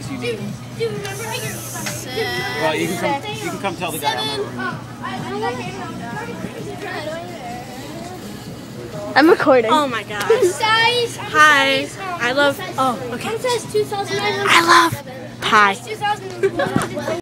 guess you need. Well, you can come tell the guy. I'm recording. Oh my gosh. Hi. I love. Oh, okay. I love pie.